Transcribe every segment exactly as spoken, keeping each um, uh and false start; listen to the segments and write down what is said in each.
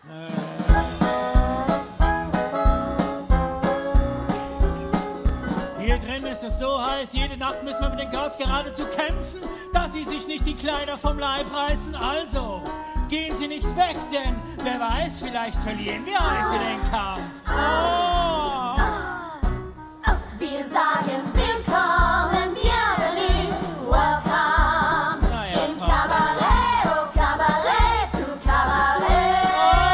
Hier drin ist es so heiß, jede Nacht müssen wir mit den Girls geradezu kämpfen, dass sie sich nicht die Kleider vom Leib reißen. Also, gehen Sie nicht weg, denn wer weiß, vielleicht verlieren wir heute den Kampf. Oh. Wir sagen willkommen, bienvenue, welcome. Naja, Im Kabarett, oh Kabarett, zu Kabarett.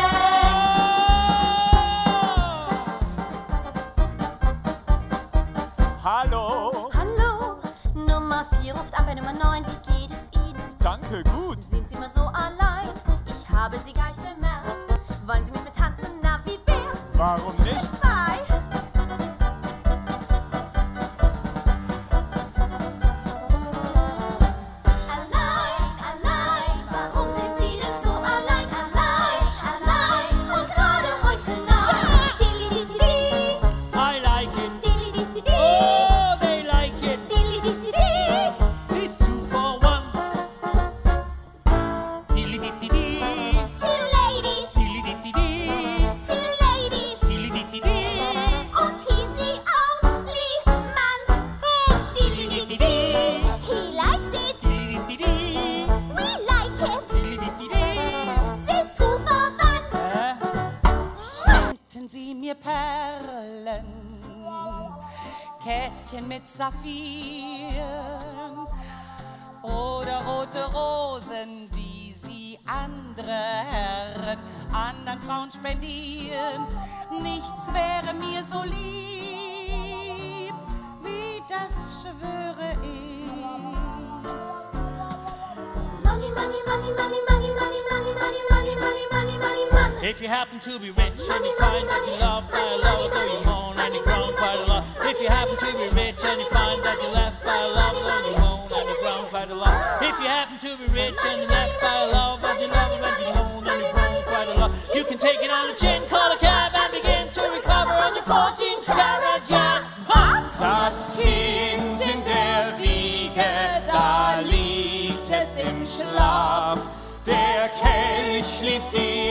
Hallo. Hallo, Nummer vier ruft an bei Nummer neun, wie geht es Ihnen? Danke, gut. Sind Sie mal so allein? Ich habe Sie gar nicht bemerkt. Wollen Sie mit mir tanzen? Na, wie wär's? Warum nicht? Bye. Allein, allein, warum sind Sie denn so allein? Allein, allein und gerade heute Nacht. Dilididi, I like it. dilididi, Oh, they like it. dilididi. It's two for one. Dilly-di-di-di. Two ladies, Dilly-di-di-di. two ladies. Dilly-di-di-di. Und he's the only man. Dilididi, he likes it. Dilly-di-di-di. We like it. Dilly-di-di-di. C'est tout for fun. Hä? Schenken Sie mir Perlen, Kästchen mit Saphiren oder rote Rosen, wie sie andere Herren anderen Frauen spendieren. Nichts wäre mir so lieb, wie das schwöre ich. Money, money, money, money, money, money, money, money, money, money, money, money, money. If you happen to be rich and you find that you're loved by a lover, though you moan and you've grown quite a lot. If you happen to be rich and you find that you're left by a lover, though you moan and you've grown quite a lot. If you happen to be rich and you're left by a lover, and you love her and you moan and you've grown quite a lot, you can take it on the chin, call a cab and begin to recover on your fourteen karat yacht. Ha! Das Kind in der Wiege, da liegt es im Schlaf. Der Kelch schließt die